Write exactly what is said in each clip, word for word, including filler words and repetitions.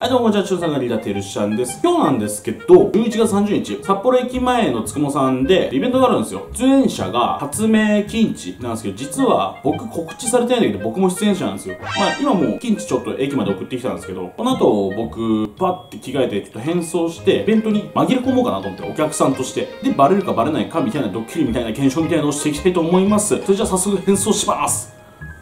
はい、どうも、こんにちは、中さんがリーダーてるしゃんです。今日なんですけど、じゅういちがつさんじゅうにち、札幌駅前のつくもさんで、イベントがあるんですよ。出演者が、発明キンチなんですけど、実は、僕告知されてないんだけど、僕も出演者なんですよ。まあ、今もう、キンチちょっと駅まで送ってきたんですけど、この後、僕、パッて着替えて、ちょっと変装して、イベントに紛れ込もうかなと思って、お客さんとして。で、バレるかバレないかみたいなドッキリみたいな検証みたいなのをしていきたいと思います。それじゃあ、早速変装します。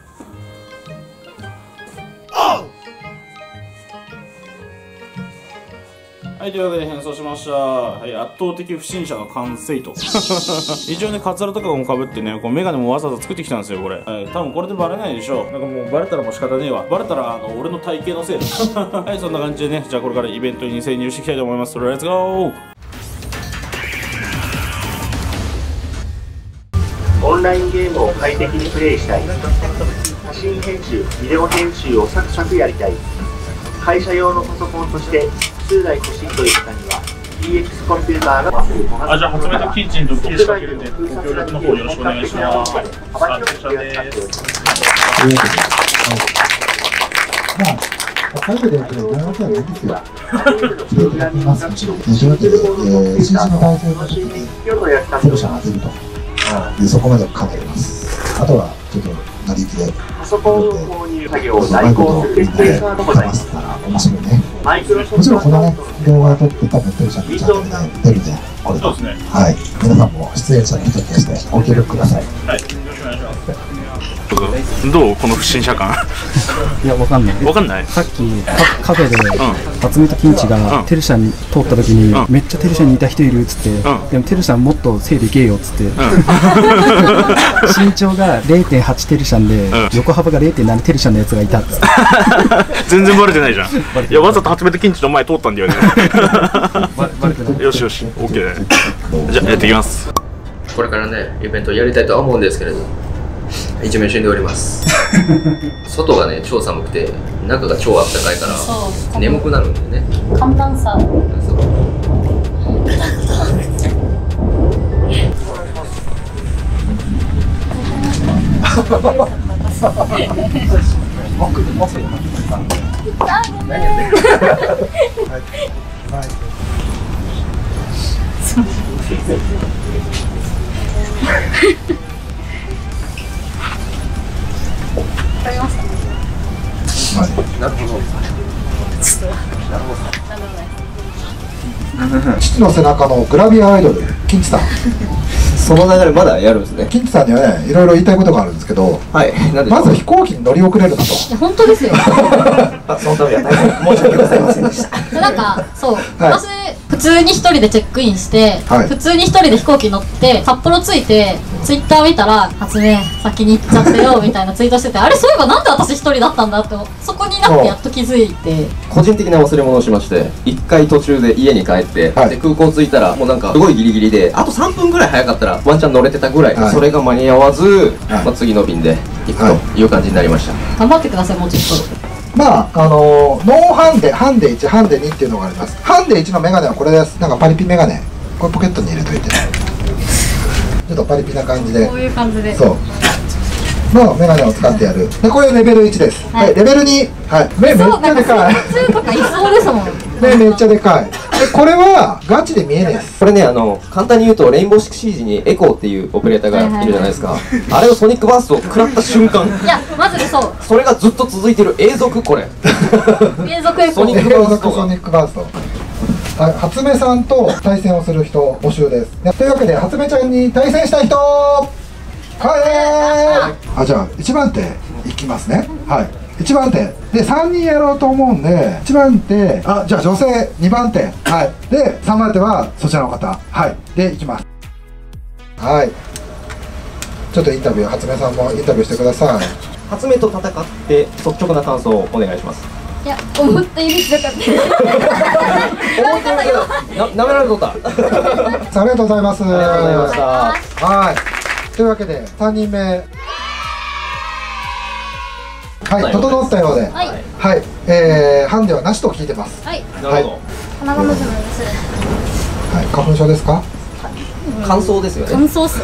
はい、というわけで変装しました。はい、圧倒的不審者の完成と。一応ね、カツラとかもかぶってね、こうメガネもわざわざ作ってきたんですよ、これ。はい、多分これでバレないでしょう。なんかもうバレたらもう仕方ねえわ。バレたら、あの、俺の体型のせいだ。はい、そんな感じでね、じゃあこれからイベントに潜入していきたいと思います。それではレッツゴー！ オンラインゲームを快適にプレイしたい。写真編集、ビデオ編集をサクサクやりたい。会社用のパソコンとして数台欲しいという方には ディーエックス コンピューターがあ、じゃあ発明とキッチンと切り仕掛けるんでご協力の方よろしくお願いします。 幅広く取り扱っております。 まあ、最後でやってる長くはないですよ。プログラミング学習をというわけで、えー、新人の大生の時にテロ社が出ると、でそこまで考えます。あとはちょっと成り行きでパソコンの購入作業を代行する決定サードございます。 面白いね。 マイクロソもちろんこのね、 フ動画を撮って多分テロ社のチャンネルで出るんで、これそうですね。 はい。皆さんも出演者の一人としてご協力ください。 はい、よろしくお願いします。どうこの不審者感。 いや、わかんない。 わかんない。 さっきカフェで初めとキンチがテルシャに通った時に、めっちゃテルシャに似た人いるっつって、でもテルシャもっと背でけえよっつって、身長が れいてんはち テルシャンで横幅が れいてんなな テルシャンのやつがいたっつって。 全然バレてないじゃん。いや、わざと初めとキンチの前通ったんだよね。よしよし、オッケー。じゃあやっていきます。 これからね、イベントをやりたいとは思うんですけれど、一面死んでおります。外がね、超寒くて、中が超あったかいから、眠くなるんだよね。 寒暖差。 そうわかりました。 なるほど。 なるほど。 父の背中のグラビアアイドル、キンチさん。 その流れまだやるんですね。 キンチさんにはね、いろいろ言いたいことがあるんですけど、 はい。なんでまず飛行機に乗り遅れるなと。 いや、本当ですよ。 あ、そのためは大変申し訳ございませんでした。 なんか、そう、私、普通に一人でチェックインして、 はい普通に一人で飛行機乗って、札幌着いて、ツイッター見たら、発明、先に行っちゃってよ、みたいなツイートしてて、あれ、そういえばなんで私一人だったんだって、そこになってやっと気づいて。 個人的な忘れ物をしまして、一回途中で家に帰って、 はいで空港着いたらもうなんかすごいギリギリで、あとさんぷんぐらい早かったらワンチャン乗れてたぐらい、 はいそれが間に合わず、 はいまあ、次の便で行くという感じになりました。 頑張ってください、もうちょっと。 まあ、あのー、ノーハンデ、ハンデいち、ハンデにっていうのがあります。ハンデいちのメガネはこれです。なんかパリピメガネ。これポケットに入れといて。ちょっとパリピな感じで。 こういう感じで。 そう。のメガネを使ってやる。で、これレベルいちです。 はいはい、レベルに。はい。目めっちゃでかい。 そう、なんか水中とかいそうですもん。 目めっちゃでかい。で、これはガチで見えないです。 これね、あの簡単に言うとレインボーシージにエコーっていうオペレーターがいるじゃないですか。あれをソニックバーストを食らった瞬間、 いや、マジでそう。 それがずっと続いてる永続これ。 継続エコソニッー。 継クバースト続ソニックバースト。はい、初音さんと対戦をする人募集です。でというわけで、初音ちゃんに対戦したい人。はい。あ、じゃあいちばん手いきますね。はい。いちばん手でさんにんやろうと思うんで、いちばん手、あ、じゃあ女性にばん手、はい。でさんばん手はそちらの方、はい。でいきます。はい。ちょっとインタビュー、初音さんもインタビューしてください。 初音と戦って率直な感想をお願いします。 いや、思ったより強かった。 思ってるけど、な、なめられとった。ありがとうありがとうございます。 ございました。 はい。というわけでさんにんめ、はい、整ったようで、 はい。 はい、えー、ハンデはなしと聞いてます。 はい。 なるほど。 鼻がむずむずする。 はい、花粉症ですか？ 感想ですよね。 乾燥する。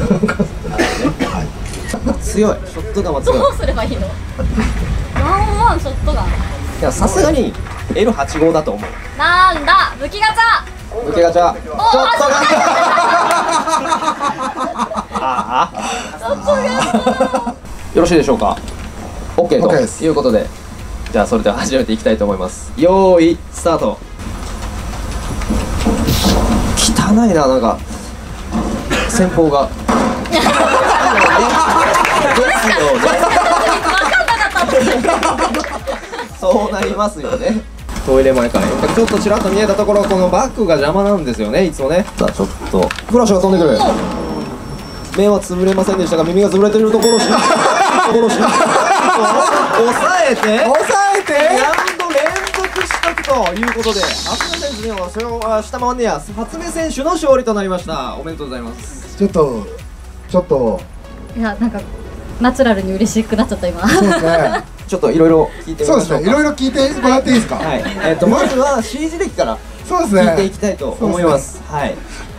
はい。 強い。ショットガンは強い。 どうすればいいの？ワンワンショットガン。 いや、さすがにエルはちごう だと思う。 なんだ武器ガチャ。 武器ガチャ。ちょっとお待ってああよろしいでしょうか。 OK と OK ですいうことで、じゃあそれでは始めていきたいと思います。よーいスタート。汚いな、なんか先方がですよね。そうなりますよね。トイレ前からちょっとちらっと見えたところ、このバッグが邪魔なんですよね、いつもね。さあちょっとフラッシュが飛んでくる。目は潰れませんでしたが、耳が潰れているところをしところをし抑えて抑えてラウンド連続失格ということで、初音選手のそれを下回んねや初音選手の勝利となりました。おめでとうございます。 ちょっとちょっといやなんかナチュラルに嬉しくなっちゃった今。 そうですねちょっといろいろ聞いてみそうましょうか。 ですね、いろいろ聞いてもらっていいですか。 はい、えっとまずは シージー 歴からそうですね、 聞いていきたいと思います。はい。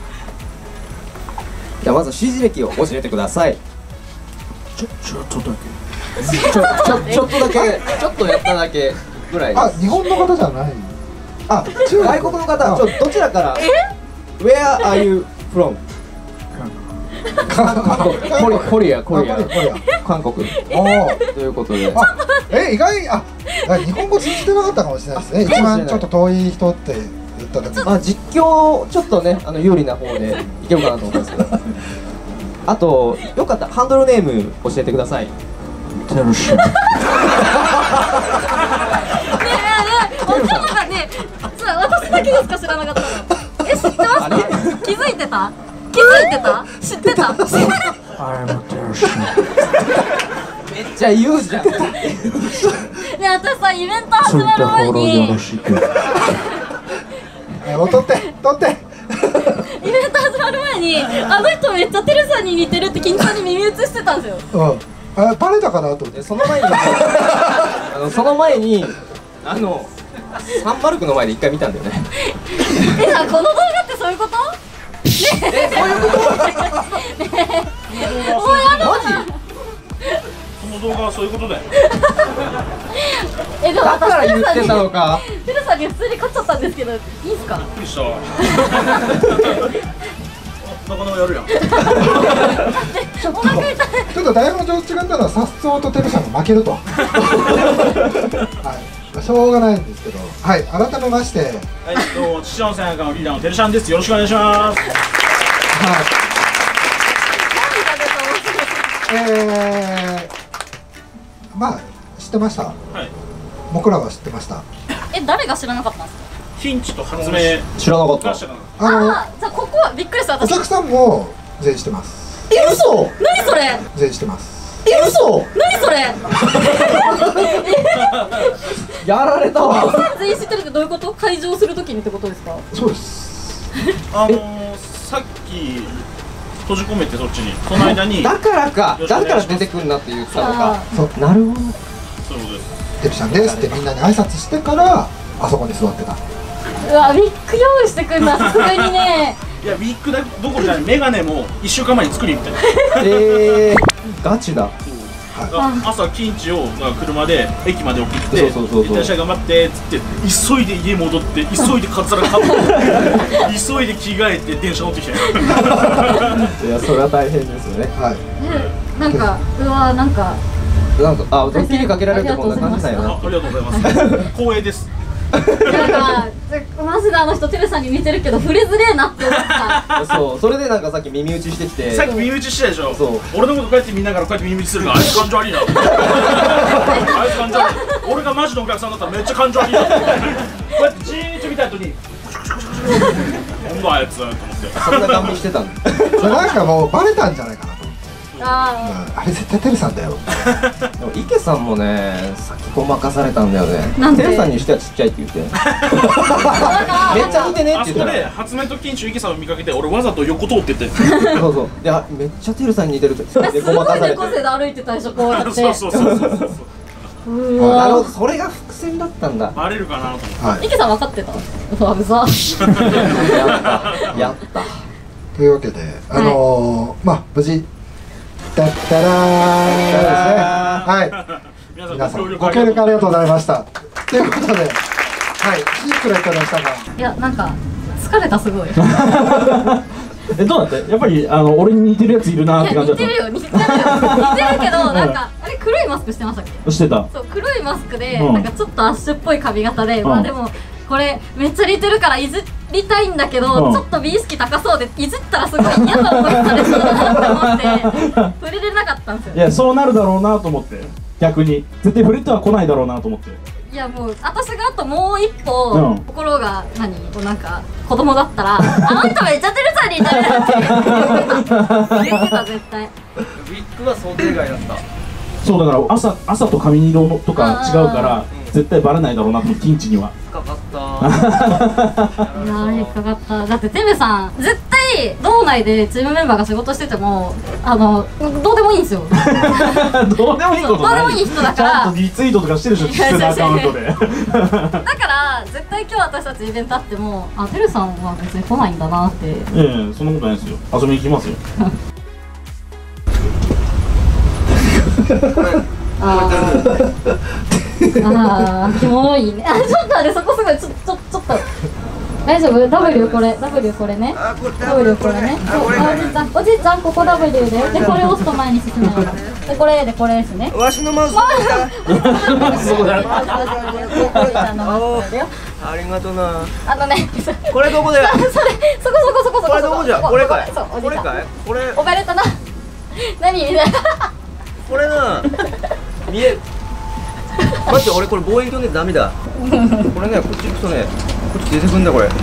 じゃあまず シージー 歴を教えてください。 ちょちょちょっとだちょちょちょっとだけちょっとやっただけぐらいけ。あ、 です。 日本の方じゃない。あ、中外国の方、ちょっとどちらから Where are you from? コリコリアコリアコリア韓国おーということで、 あ、え、意外、あ、日本語通じてなかったかもしれないですね。一番ちょっと遠い人って言った時に。 まあ実況ちょっとね、あの有利な方でいけるかなと思うんですけど、あとよかったらハンドルネーム教えてください。 テルシャン。ねえねえ、分かんなかったね。私だけですか知らなかったの。え、知ってました？気づいてた？気づいてた？知ってた？知ってた？ めっちゃ言うじゃん。 ねえ、私さイベント始まる前にえ、もう取って取って。 イベント始まる前にあの人めっちゃテルさんに似てるって緊張に耳打ちしてたんですよ。 うん。あ、バレたかなと思って。 でその前にあのその前にあのサンマルクの前で一回見たんだよね。 え、さ、この動画ってそういうこと？ねえ、そういうこと？ねえ、もうやだ。 マジ？ この動画はそういうことだよ。 え、でもだから言ってたのか。 テルさんに普通に勝っちゃったんですけど、いいですか？ びっくりした。なかなかやるやん。 ちょっとちょっと台本上違ったのは、さっそうとテルさんが負けると。はい。しょうがないんですけど、はい、改めまして、 はい、どうも父の背中のリーダーのてるしゃんです。よろしくお願いします。 はい、えー、まあ知ってました。 はい。 僕らは知ってました。 え、誰が知らなかったんですか？ ヒンチと発明知らなかった。 が知らなかっあのあー、じゃあここはびっくりした私。 お客さんも全員知ってます。 え、嘘？ 何それ？ 全員知ってます。 え、嘘？ 何それ？ やられたわ。 全員知ってるってどういうこと？会場するときにってことですか？ そうです。 た。あのー、さっき閉じ込めてそっちにその間にだからか。 よろしくお願いしますだから出てくんなって言ってたのか。 そう、 なるほど。 そういうことです。 てるちゃんですってみんなに挨拶してからあそこに座ってた。 うわ、ウィッグ用意してくんだ、さすがにね。 いや、ウィッグだどころじゃない、メガネもいっしゅうかんまえに作りみたいな。 えー、ガチだ。 あ朝キンチをなんか車で駅まで送って「 そうそうそうそういってらっしゃい頑張って」っつって急いで家戻って急いでカツラかぶって急いで着替えて電車乗ってきたよ。 いや、それは大変ですよね。 はい。 え、なんか、うわ、なんか。 なんか、あ、ドッキリかけられるってこんな感じだよな。 あありがとうございます。光栄です。 なんか、マジであの人、テルさんに似てるけど、触れづれえなって思った。 そう、それでなんかさっき耳打ちしてきて。 さっき耳打ちしたでしょ。 そう俺のことこうやって見ながらこうやって耳打ちするからあいつ感情悪いな。あいつ感情悪い。俺がマジのお客さんだったらめっちゃ感情悪いな。こうやってじーっと見た後になんだあいつと思って。 そんな顔してたんだ。 なんかもうバレたんじゃないかなと。 ああれ絶対てるさんだよ。 でも池さんもね、先ごまかされたんだよね。 なんでテルさんにしてはちっちゃいって言って。めっちゃ似てねって言ったあそこでら。 発明と金中池さんを見かけて俺わざと横通ってって。 そうそう。で、あ、めっちゃテルさんに似てるって。 あ。 ですごいごまかされて。 猫背で歩いてたでしょ、こうやって。 そうそうそうそうそう。 うわ。 なるほど、それが伏線だったんだ。 バレるかなと思って。 はい。 池さん分かってた？うわ、うざ。 やった。やった。 というわけで、あのー、まあ無事だったらーですね。はい。 皆さん皆さんご協力ご協力ありがとうございました。ということで、ははいいくらいただいたか。 いやなんか疲れたすごい。 え、どうだった？やっぱりあの俺に似てるやついるなーって感じだった。 似てるよ似てるよ似てるけどなんかあれ黒いマスクしてましたっけ？ してた。 そう黒いマスクで、 うんなんかちょっとアッシュっぽい髪型で、 うんまあでもこれめっちゃ似てるからいじりたいんだけど、 うんちょっと美意識高そうでいじったらすごい嫌な思いされそうだなと思って触れれなかったんですよ。 いや、そうなるだろうなと思って、逆に絶対フレットは来ないだろうなと思って。 いやもう私があともう一歩、 うん心が何こうなんか子供だったらあんためっちゃてるさんに似てるって言ってた絶対。 ウィッグは想定外だった。 そうだから朝朝と髪色のとか違うから絶対バレないだろうなと思って、ティンチには。 深かったいやー引っかかった。だってテムさん絶対道内でチームメンバーが仕事しててもあのどうでもいいんですよ。 どうでもいいことない。 どうでもいい人だからちゃんとリツイートとかしてるでしょ、キツネアカウントで。 だから絶対今日私たちイベントあってもあテルさんは別に来ないんだなって。 ええ、そんなことないですよ。遊びに行きますよ。 ああーキモいね。あちょっとあれそこすごいちょちょちょっと大丈夫 ?W これ W これね W これねそうおじいちゃんおじいちゃんここ W ででこれ押すと前に進めるのでこれでこれですね。 わしのマウスそうだよ。 ありがとうな。 あのねこれどこでそれそこそこそこそここれどこじゃこれかいそうおじいちゃんこれかいこれおばれたな何みたいなこれな見え待って俺これ望遠鏡でダメだこれねこっち行くとねこっち出てくんだこれ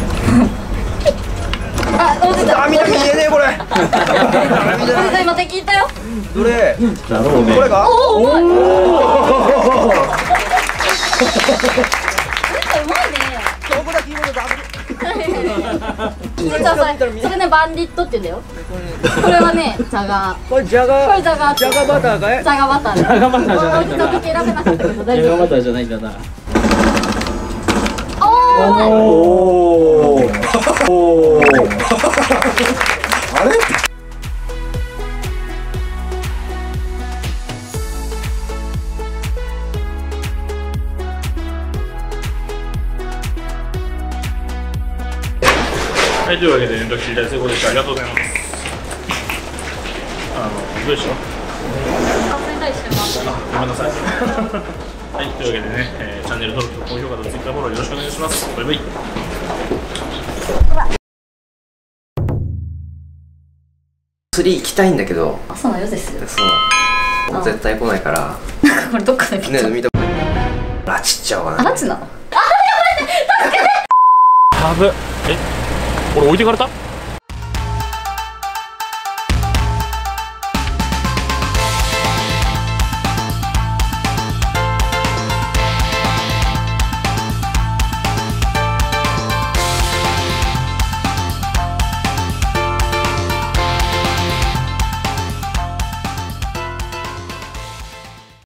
あおじいちゃんあ見た見えねえこれおじいちゃん今敵いたよ。 どれだろうね。 これかおおうまい。おじいちゃんうまいね。 どこだキーボードダブルおじいちゃんそれそれねバンディットって言うんだよ。これはねジャガー。 これジャガこれジャガー。 ジャガバターかいジャガバター。ジャガバターじゃない。おじいちゃん時選べなかったけど大丈夫。 ターじゃないんだな。 おお。 おーおー。 あれはい、というわけで、連絡切り大成功でした。ありがとうございます。あの、どうでした？ 感染対してます。 ごめんなさい。はい、というわけでね、えーチャンネル登録と高評価とツイッターフォローよろしくお願いします。バイバイ。 釣り行きたいんだけど朝のよじですよ。 そう絶対来ないからこれどっかで見た。 ね見たラチっちゃおうかな。 あラチなの。 はぶ。え、俺置いてかれた？